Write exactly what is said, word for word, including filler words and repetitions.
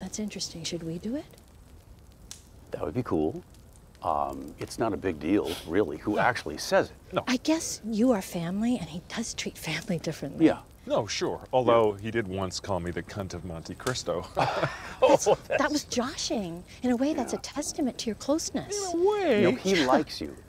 That's interesting. Should we do it? That would be cool. Um, it's not a big deal, really, who actually says it. No. I guess you are family, and he does treat family differently. Yeah. No, sure. Although he did once call me the cunt of Monte Cristo. Oh, That's, that's... That was joshing. In a way, that's Yeah. a testament to your closeness. In a way. You know, he likes you.